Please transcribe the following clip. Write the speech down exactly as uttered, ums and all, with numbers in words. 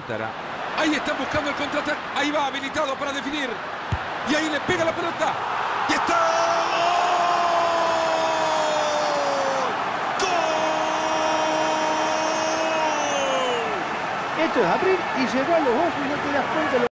Lautaro. Ahí están buscando el contraataque. Ahí va, habilitado para definir. Y ahí le pega la pelota. ¡Y está! ¡Gol! Esto es abrir y cerrar los ojos y no te das cuenta de lo